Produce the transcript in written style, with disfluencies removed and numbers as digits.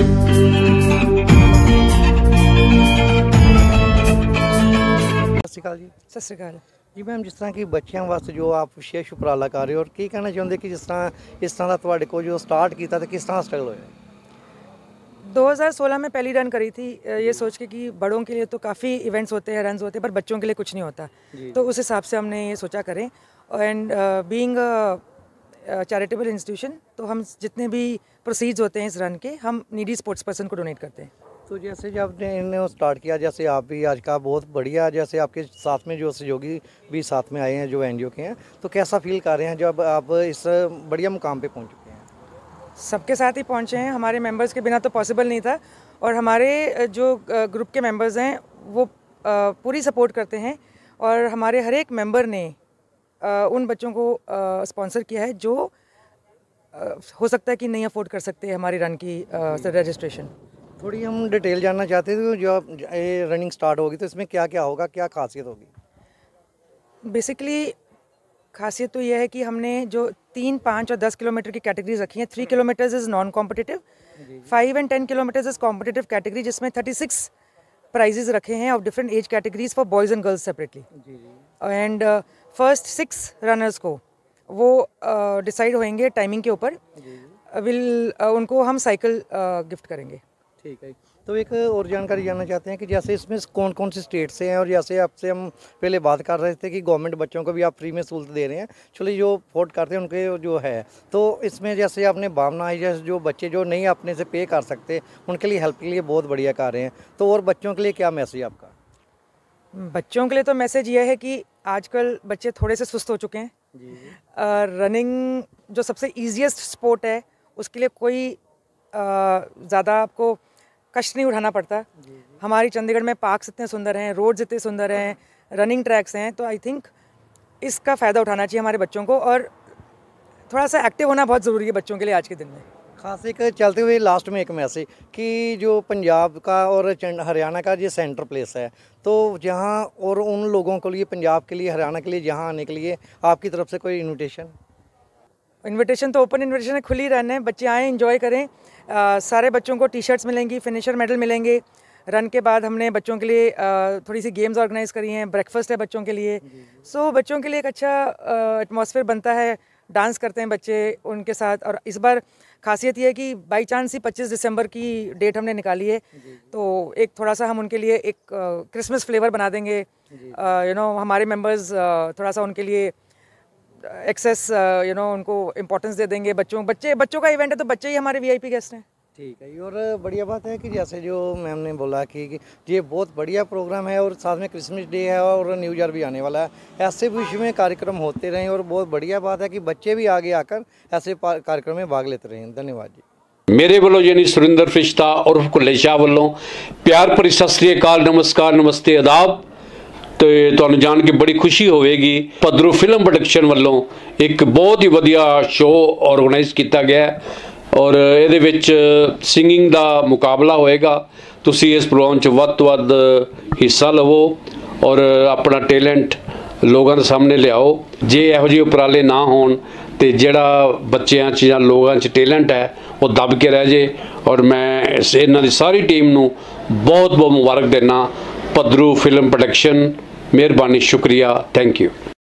ਸਤਿ ਸ਼੍ਰੀ ਅਕਾਲ ਜੀ। सत श्री अकाल ਜੀ ਮੈਮ, ਜਿਸ ਤਰ੍ਹਾਂ ਕਿ ਬੱਚਿਆਂ ਵਾਸਤੇ ਜੋ ਆਪ ਵਿਸ਼ੇਸ਼ ਉਪਰਾਲਾ ਕਰ ਰਹੇ ਹੋ, ਔਰ ਕੀ ਕਹਿਣਾ ਚਾਹੁੰਦੇ ਕਿ ਜਿਸ ਤਰ੍ਹਾਂ ਦਾ ਤੁਹਾਡੇ ਕੋਲ ਜੋ ਸਟਾਰਟ ਕੀਤਾ ਤੇ ਕਿਸ ਤਰ੍ਹਾਂ ਸਟਰਗਲ ਹੋਇਆ? 2016 में पहली रन करी थी, ये सोच के कि बड़ों के लिए तो काफ़ी इवेंट्स होते हैं, रन्स होते हैं, पर बच्चों के लिए कुछ नहीं होता। तो उस हिसाब से हमने ये सोचा करें। एंड बीइंग चैरिटेबल इंस्टीट्यूशन, तो हम जितने भी प्रोसीड्स होते हैं इस रन के, हम नीडी स्पोर्ट्स पर्सन को डोनेट करते हैं। तो जैसे जब आपने इन्हें स्टार्ट किया, जैसे आप भी आज का बहुत बढ़िया, जैसे आपके साथ में जो सहयोगी भी साथ में आए हैं जो एनजीओ के हैं, तो कैसा फील कर रहे हैं जब आप इस बढ़िया मुकाम पे पहुंच चुके हैं? सबके साथ ही पहुँचे हैं, हमारे मेंबर्स के बिना तो पॉसिबल नहीं था। और हमारे जो ग्रुप के मेंबर्स हैं वो पूरी सपोर्ट करते हैं, और हमारे हर एक मेंबर ने उन बच्चों को स्पॉन्सर किया है जो हो सकता है कि नहीं अफोर्ड कर सकते हमारी रन की रजिस्ट्रेशन। थोड़ी हम डिटेल जानना चाहते थे, जो ये रनिंग स्टार्ट होगी तो इसमें क्या क्या होगा, क्या खासियत होगी? बेसिकली खासियत तो यह है कि हमने जो 3, 5 और 10 किलोमीटर की कैटेगरीज रखी हैं। 3 kilometres is non competitive, 5 and 10 kilometres is competitive category, जिसमें 36 प्राइजेज रखे हैं of different age categories for boys and girls separately. And first 6 runners को वो डिसाइड होंगे टाइमिंग के ऊपर, उनको हम साइकिल गिफ्ट करेंगे। ठीक है। तो एक और जानकारी जानना चाहते हैं कि जैसे इसमें कौन कौन सी स्टेट से हैं, और जैसे आपसे हम पहले बात कर रहे थे कि गवर्नमेंट बच्चों को भी आप फ्री में सहूलत दे रहे हैं, चलो जो अफोर्ड करते हैं उनके जो है, तो इसमें जैसे आपने भावना आई, जैसे जो बच्चे जो नहीं अपने से पे कर सकते उनके लिए हेल्प के लिए बहुत बढ़िया कर रहे हैं, तो और बच्चों के लिए क्या मैसेज आपका? बच्चों के लिए तो मैसेज ये है कि आजकल बच्चे थोड़े से सुस्त हो चुके हैं। रनिंग जो सबसे ईजीएस्ट स्पोर्ट है, उसके लिए कोई ज़्यादा आपको कष्ट नहीं उठाना पड़ता। हमारी चंडीगढ़ में पार्क्स इतने सुंदर हैं, रोड्स इतने सुंदर हैं, रनिंग ट्रैक्स हैं, तो आई थिंक इसका फ़ायदा उठाना चाहिए हमारे बच्चों को, और थोड़ा सा एक्टिव होना बहुत ज़रूरी है बच्चों के लिए आज के दिन में। खास एक चलते हुए लास्ट में एक मैसेज कि जो पंजाब का और हरियाणा का ये सेंटर प्लेस है, तो जहाँ और उन लोगों के लिए, पंजाब के लिए, हरियाणा के लिए, जहाँ आने के लिए आपकी तरफ से कोई इन्विटेशन? तो ओपन इन्विटेशन है, खुली रन है, बच्चे आएँ, एंजॉय करें। सारे बच्चों को टी-शर्ट्स मिलेंगी, फिनिशर मेडल मिलेंगे। रन के बाद हमने बच्चों के लिए थोड़ी सी गेम्स ऑर्गेनाइज करी हैं, ब्रेकफास्ट है बच्चों के लिए। सो बच्चों के लिए एक अच्छा एटमॉस्फेयर बनता है, डांस करते हैं बच्चे उनके साथ। और इस बार खासियत ये है कि बाई चांस ही 25 दिसंबर की डेट हमने निकाली है, तो एक थोड़ा सा हम उनके लिए एक क्रिसमस फ्लेवर बना देंगे। हमारे मेंबर्स थोड़ा सा उनके लिए एक्सेस उनको इम्पोर्टेंस दे देंगे। बच्चों का इवेंट है, तो बच्चे ही हमारे वीआईपी गेस्ट हैं। ठीक है। और बढ़िया बात है कि जैसे जो मैम ने बोला कि ये बहुत बढ़िया प्रोग्राम है, और साथ में क्रिसमस डे है और न्यू ईयर भी आने वाला है, ऐसे विषय में कार्यक्रम होते रहें, और बहुत बढ़िया बात है कि बच्चे भी आगे आकर ऐसे कार्यक्रम में भाग लेते रहें। धन्यवाद जी। मेरे वालों यानी सुरिंदर फरिश्ता और भुल्ले शाह वालों प्यार भरी सत श्री अकाल, नमस्कार, नमस्ते, आदाब। तो तुहानूं जान के बड़ी खुशी होगी, पदरू फिल्म प्रोडक्शन वालों एक बहुत ही वधिया शो ऑर्गेनाइज किया गया है, और ये विच सिंगिंग का मुकाबला होएगा। तुसी इस प्रोग्राम च वध तो वध हिस्सा लवो और अपना टैलेंट लोगों के सामने लियाओ। जे इहो जिहे उपराले ना होण ते जिहड़ा बच्चों च जां लोगों च टैलेंट है वो दब के रह जाए। और मैं इन्हां दी सारी टीम नूं बहुत बहुत मुबारक देना। पदरू फिल्म प्रोडक्शन, मेहरबानी, शुक्रिया, थैंक यू।